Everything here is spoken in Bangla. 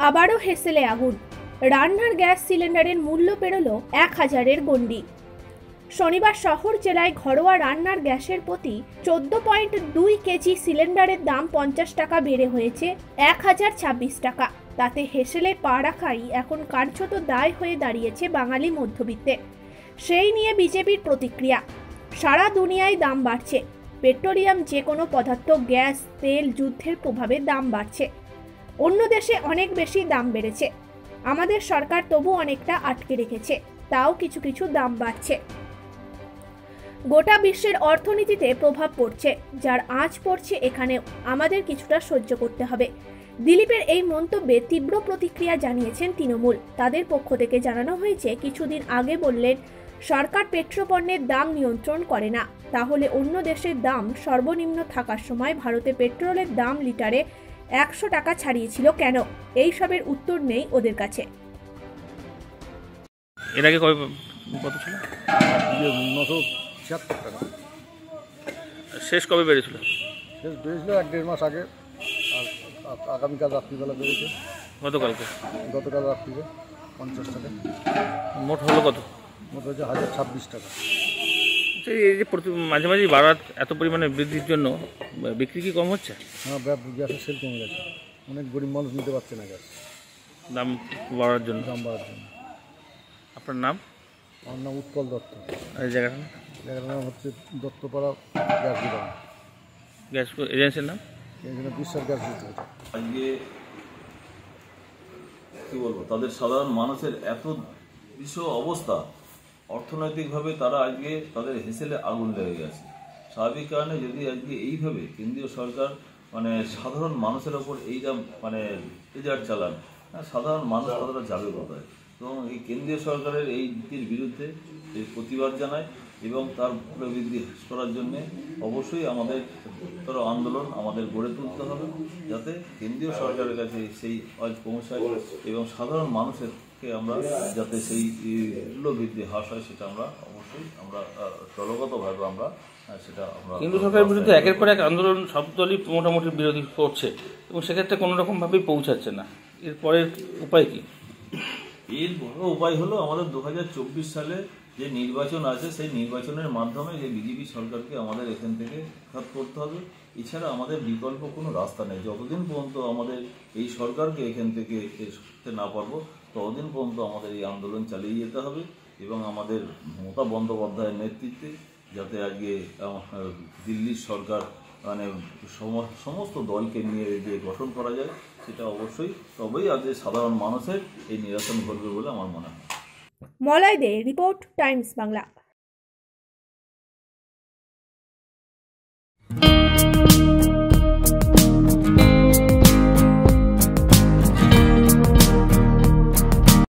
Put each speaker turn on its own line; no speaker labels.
আবারও হেসেলে আগুন। রান্নার গ্যাস সিলিন্ডারের মূল্য পেরোলো 1000-এর গণ্ডি। শনিবার শহর জেলায় ঘরোয়া রান্নার গ্যাসের প্রতি 14.2 কেজি সিলিন্ডারের দাম 50 টাকা বেড়ে হয়েছে 1026 টাকা। তাতে হেসেলে পা রাখাই এখন কার্যত দায় হয়ে দাঁড়িয়েছে বাঙালি মধ্যবিত্তে। সেই নিয়ে বিজেপির প্রতিক্রিয়া। সারা দুনিয়ায় দাম বাড়ছে। পেট্রোলিয়াম যে কোনো পদার্থ, গ্যাস, তেল, যুদ্ধের প্রভাবে দাম বাড়ছে। অন্য দেশে অনেক বেশি দাম বেড়েছে। আমাদের সরকার তবু অনেকটা আটকে রেখেছে, তাও কিছু কিছু দাম বাড়ছে। গোটা বিশ্বের অর্থনীতিতে প্রভাব পড়ছে, যার আঁচ পড়ছে এখানে। আমাদের কিছুটা সহ্য করতে হবে। দিলীপের এই মন্তব্যে তীব্র প্রতিক্রিয়া জানিয়েছেন তৃণমূল। তাদের পক্ষ থেকে জানানো হয়েছে, কিছুদিন আগে বললেন সরকার পেট্রোপণ্যের দাম নিয়ন্ত্রণ করে না, তাহলে অন্য দেশের দাম সর্বনিম্ন থাকার সময় ভারতে পেট্রোলের দাম লিটারে 100 টাকা ছাড়িয়েছিল কেন? এই সবের উত্তর নেই ওদের কাছে।
এর আগে কত ছিল?
976 টাকা।
শেষ কবে বেড়েছিল?
শেষ বেড়েছিল 1-1.5 মাস আগে, আর আগামীকাল রাত্রিবেলা বেড়েছে। গতকাল রাত্রিতে 50 টাকা।
মোট হলো কত?
মোট হচ্ছে 1026 টাকা।
এই যে মাঝে মাঝে বাড়ার এত পরিমাণে বৃদ্ধির জন্য বিক্রি কি কম হচ্ছে?
হ্যাঁ, গ্যাসের সেল কমে গেছে। অনেক গরিব মানুষ নিতে পারছে না গ্যাস,
দাম বাড়ার জন্য। আপনার নাম?
আমার নাম উৎপল দত্ত।
এই জায়গাটার
নাম হচ্ছে দত্তপাড়া গ্যাস গোডাউন।
গ্যাস এজেন্সির নাম?
এখানে বিশ্বাস গ্যাস ডিস্ট্রিবিউটর।
আজকে কী বলবো, তাদের সাধারণ মানুষের এত বিষয় অবস্থা, অর্থনৈতিকভাবে তারা আজকে তাদের হেসেলে আগুন লেগে গেছে। স্বাভাবিক কারণে যদি আজকে এইভাবে কেন্দ্রীয় সরকার সাধারণ মানুষের ওপর এজার চালান, সাধারণ মানুষ কতটা যাবে কোথায়? এবং এই কেন্দ্রীয় সরকারের এই নীতির বিরুদ্ধে প্রতিবাদ জানায় এবং তার প্রবৃদ্ধি হ্রাস করার জন্যে অবশ্যই আমাদের আন্দোলন আমাদের গড়ে তুলতে হবে, যাতে কেন্দ্রীয় সরকারের কাছে সেই আজ পৌঁছায় এবং সাধারণ মানুষেরকে আমরা যাতে সেই মূল্যবৃদ্ধি হ্রাস হয়, সেটা আমরা অবশ্যই দলগতভাবে সেটা আমরা।
কেন্দ্র সরকারের বিরুদ্ধে একের পর এক আন্দোলন সব দলই মোটামুটি বিরোধী করছে এবং সেক্ষেত্রে কোনো রকমভাবেই পৌঁছাচ্ছে না। এরপরের উপায় কি?
এর বড় উপায় হলো আমাদের 2024 সালে যে নির্বাচন আছে, সেই নির্বাচনের মাধ্যমে যে বিজেপি সরকারকে আমাদের এখান থেকে উৎখাত করতে হবে। এছাড়া আমাদের বিকল্প কোনো রাস্তা নেই। যতদিন পর্যন্ত আমাদের এই সরকারকে এখান থেকে সরতে না পারবো, ততদিন পর্যন্ত আমাদের এই আন্দোলন চালিয়ে যেতে হবে এবং আমাদের মমতা বন্দ্যোপাধ্যায়ের নেতৃত্বে যাতে আজকে দিল্লির সরকার সমস্ত দলকে নিয়ে যে গঠন করা যায়, সেটা অবশ্যই তবেই আজকে সাধারণ মানুষের এই নিরসন ঘটবে বলে আমার মনে হয়।
Malay De report, Times Bangla.